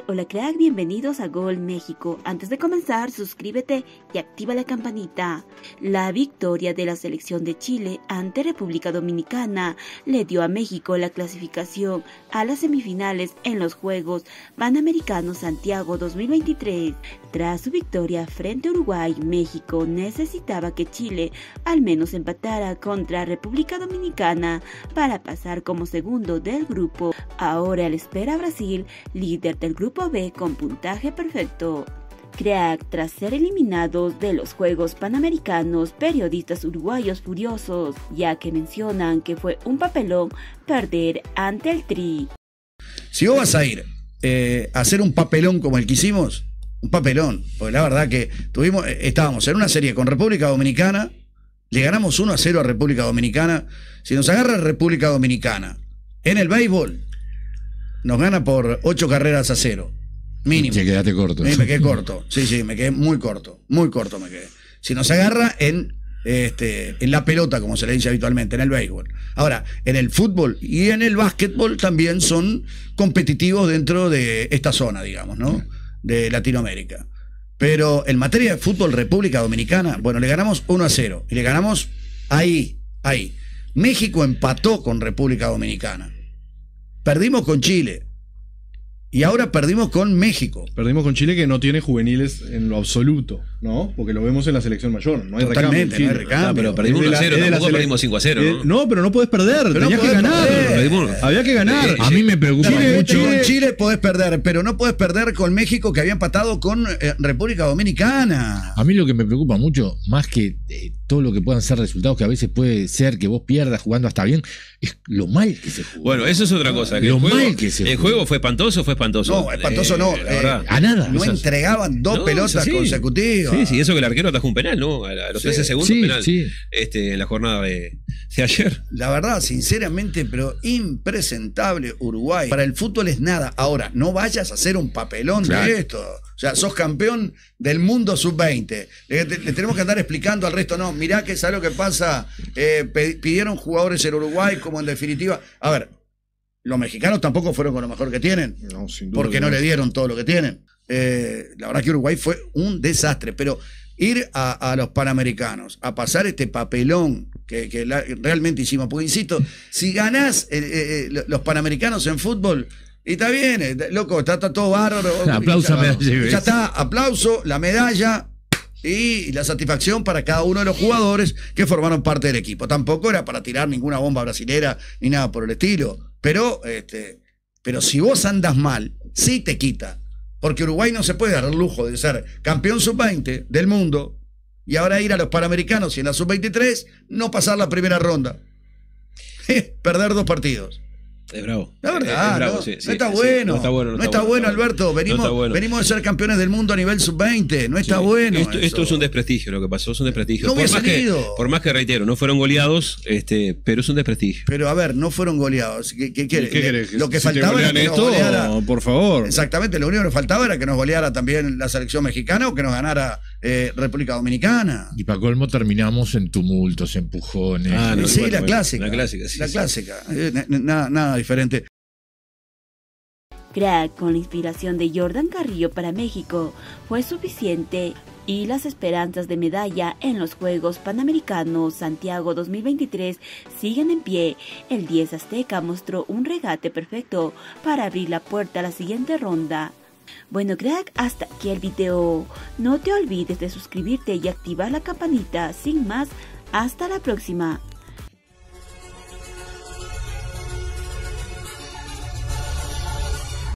Hola crack, bienvenidos a Gol México. Antes de comenzar, suscríbete y activa la campanita. La victoria de la selección de Chile ante República Dominicana le dio a México la clasificación a las semifinales en los Juegos Panamericanos Santiago 2023. Tras su victoria frente a Uruguay, México necesitaba que Chile al menos empatara contra República Dominicana para pasar como segundo del grupo. Ahora le espera a Brasil, líder del grupo B con puntaje perfecto. Crack, tras ser eliminados de los Juegos Panamericanos, periodistas uruguayos furiosos, ya que mencionan que fue un papelón perder ante el Tri. Si vos vas a ir a hacer un papelón como el que hicimos, un papelón, porque la verdad que estábamos en una serie con República Dominicana, le ganamos 1-0 a República Dominicana. Si nos agarra República Dominicana en el béisbol, nos gana por 8-0, mínimo. Te quedaste corto. Me quedé corto, sí, me quedé muy corto me quedé. Si nos agarra en la pelota, como se le dice habitualmente, en el béisbol. Ahora, en el fútbol y en el básquetbol también son competitivos dentro de esta zona, digamos, ¿no? De Latinoamérica. Pero en materia de fútbol, República Dominicana, bueno, le ganamos 1-0 y le ganamos ahí. México empató con República Dominicana. Perdimos con Chile. Y ahora perdimos con México. Perdimos con Chile, que no tiene juveniles en lo absoluto, ¿no? Porque lo vemos en la selección mayor. No hay totalmente, recambio. No hay recambio. Pero perdimos 1-0, tampoco perdimos 5-0, ¿no? No, pero no podés perder. Tenías que ganar. Había que ganar. A mí me preocupa mucho. Con Chile podés perder, pero no podés perder con México, que había empatado con República Dominicana. A mí lo que me preocupa mucho, más que todo lo que puedan ser resultados, que a veces puede ser que vos pierdas jugando hasta bien, es lo mal que se jugó. Bueno, eso es otra cosa. Lo mal que se jugó. ¿El juego fue espantoso? No, espantoso no. A nada. No entregaban dos pelotas consecutivas. Sí, eso que el arquero atajó un penal, ¿no? A los 13 segundos penal. Sí. En la jornada de ayer. La verdad, sinceramente, pero impresentable Uruguay. Para el fútbol es nada. Ahora, no vayas a hacer un papelón de esto. O sea, sos campeón del mundo sub-20. Le tenemos que andar explicando al resto, no, mirá que sabe lo que pasa, pidieron jugadores en Uruguay como en definitiva. A ver, los mexicanos tampoco fueron con lo mejor que tienen, No, sin duda, porque no le dieron todo lo que tienen. La verdad que Uruguay fue un desastre, pero ir a los Panamericanos, a pasar este papelón que realmente hicimos, porque insisto, si ganás los Panamericanos en fútbol, y está bien, loco, está todo bárbaro. Aplauso, medalla. Ya está, aplauso, la medalla y la satisfacción para cada uno de los jugadores que formaron parte del equipo. Tampoco era para tirar ninguna bomba brasilera ni nada por el estilo. Pero si vos andas mal, sí te quita. Porque Uruguay no se puede dar el lujo de ser campeón sub-20 del mundo y ahora ir a los Panamericanos y en la sub-23 no pasar la primera ronda. Perder 2 partidos. Es bravo. La verdad, es bravo, no, sí, no está bueno. No está bueno, Alberto. Venimos de ser campeones del mundo a nivel sub-20. No está bueno. Esto es un desprestigio, lo que pasó es un desprestigio. No por más que reitero, no fueron goleados, pero es un desprestigio. Pero a ver, no fueron goleados. ¿Qué querés? Lo que Si faltaba era que nos goleara. Por favor. Exactamente, lo único que nos faltaba era que nos goleara también la selección mexicana o que nos ganara República Dominicana. Y para colmo terminamos en tumultos, empujones. La clásica. La clásica, sí. La clásica. Nada diferente. Crack, con la inspiración de Jordan Carrillo para México, fue suficiente y las esperanzas de medalla en los Juegos Panamericanos Santiago 2023 siguen en pie. El 10 Azteca mostró un regate perfecto para abrir la puerta a la siguiente ronda. Bueno crack, hasta aquí el video. No te olvides de suscribirte y activar la campanita. Sin más, hasta la próxima.